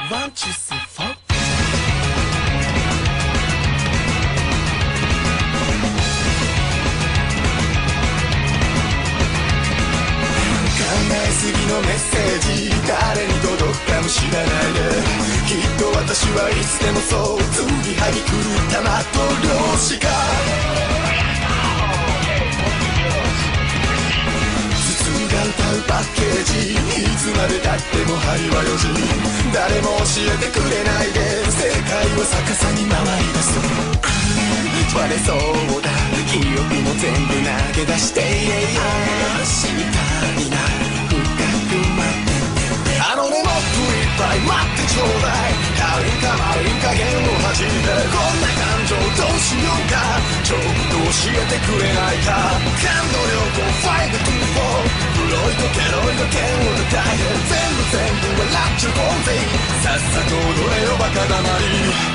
One, two, three, four. 考えすぎのメッセージ誰に届くかも知らないできっと私はいつでもそう継ぎはぎ狂った的漁師か頭が歌うパッケージいつまでたっても針は4時誰も教えてくれないで世界を逆さに回り出す割れそうだ記憶も全部投げ出して死にたいな深く待ってあのねもっといっぱい待ってちょうだい軽いか丸い加減を弾いてこんな感情どうしようかちょっと教えてくれないか感動旅行524黒いとケロいと剣を叩いて全部笑っちゃこうぜさっさと踊れよバカだまり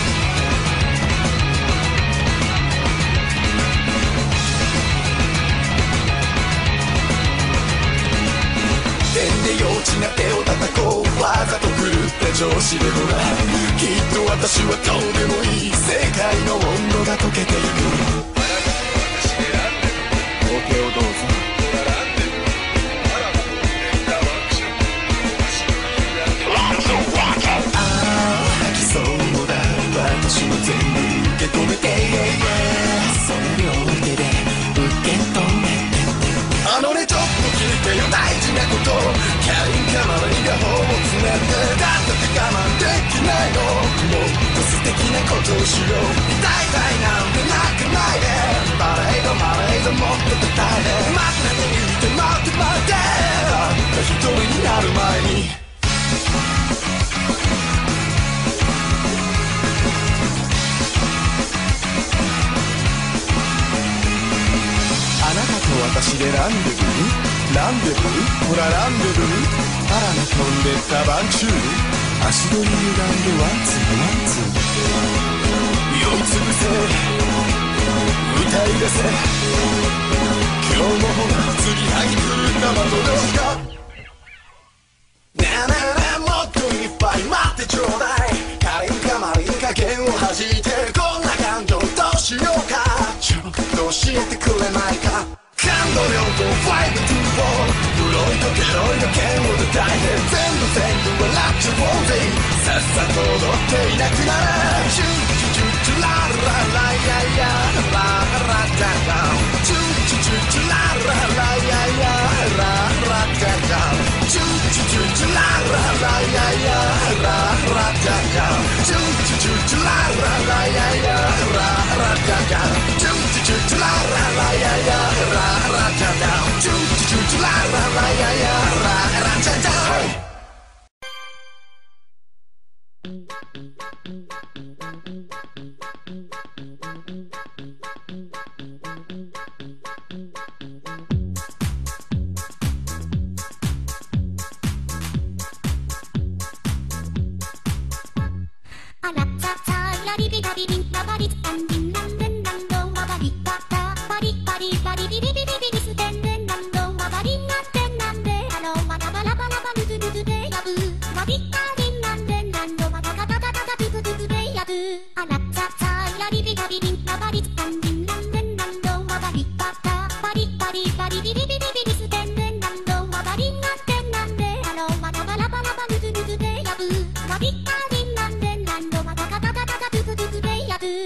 で幼稚な手を叩こうわざと狂った調子でもないきっと私はどうでもいい世界の温度が溶けていくお手をどうぞああ吐きそうだ私も全部受け止めてその両手で受け止めてあのねちょっと聞いてよ大事なことキャリンカマのイヤホンをつねってだって我慢できないのもっと素敵なことをしよう痛いなんて泣かないでバレードもっと叩いて待って言って待って一人になる前にあなたと私でランデブーほらランデブー腹の飛んでったバンチュール足取り歪んでワンツー酔いつぶせ歌い出せ今日もほら継ぎはぎ狂った的同士がねえねえねえもっといっぱい待ってちょうだい軽いか丸い加減を弾いてこんな感情どうしようかちょっと教えてくれないか感動旅行524黒いとケロいと剣を叩いて全部笑っちゃおうぜさっさと踊っていなくなれチュチュチュチュララライヤイヤララダダチュチュチュチュララライヤイヤララダダチュチュチュチュララライヤイヤララダダチュチュチュチュララライヤイヤララダダチュチュチュチュララライヤイヤララダダチュチュチュチュララライヤイヤララダダあらちゃちゃやりびたびびんなばりつかんびんなんでんなんどんわばりばたばりばりばりびりびりびりすてんでんなんどんわばりなんてんなんであのわたばらばらばるずるずでやぶわびったりんなんでんなんどわたたたたたずずずずでやぶあらちゃちゃやりびたびびんなばりつかんびんなんでんなんどんわばりばたばりばりばりびりびりびりすてんでんなんどんわばりなんてんなんであのわたばらばらばるずるずでやぶわびったりんなんでんなんどわたたたたたずずずずでやぶ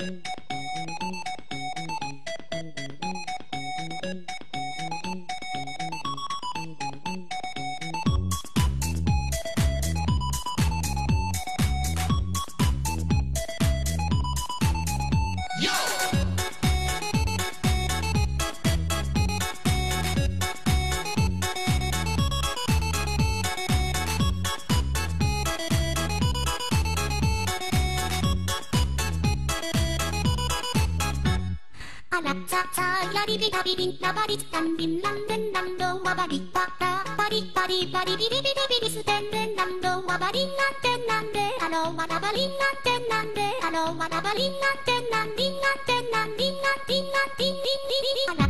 あらちゃちゃやりびたびびんなばりつかんびんなんでんなんどんわばりばたばりばりばりびりびりびりすてんでんなんどんわばりんなんてんなんであのわたばりんなんてんなんであのわたばりんなんてんなんりんなんてんなんりんなんりんなんりんりんりんりんあら